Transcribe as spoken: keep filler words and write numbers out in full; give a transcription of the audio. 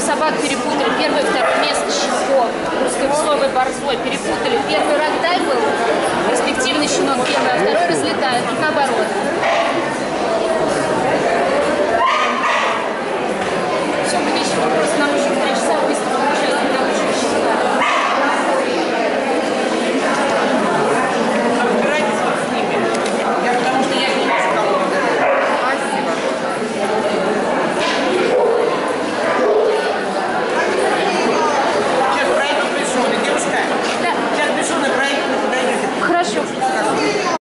собак перепутали. Первое и второе место щенков. Русскоголовый борзой перепутали. Первый рогдай был, перспективный щенок первый, а второй разлетает. И наоборот. Все, мы ищем.